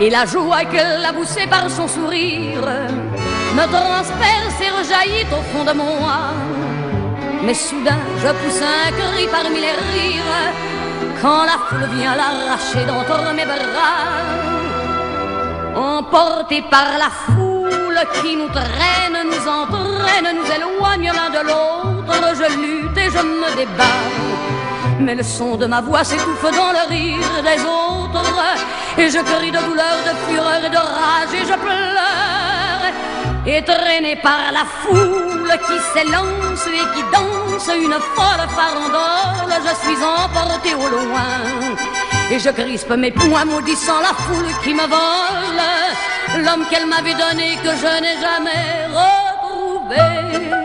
Et la joie qu'elle a poussée par son sourire me transperce et rejaillit au fond de mon âme. Mais soudain je pousse un cri parmi les rires quand la foule vient l'arracher d'entre mes bras. Emporté par la foule qui nous traîne, nous entraîne, nous éloigne l'un de l'autre, je lutte et je me débat. Mais le son de ma voix s'étouffe dans le rire des autres, et je crie de douleur, de fureur et de rage, et je pleure. Et traîné par la foule qui s'élance et qui danse une folle farandole, je suis emporté au loin. Et je crispe mes poings maudissant la foule qui me vole l'homme qu'elle m'avait donné que je n'ai jamais retrouvé.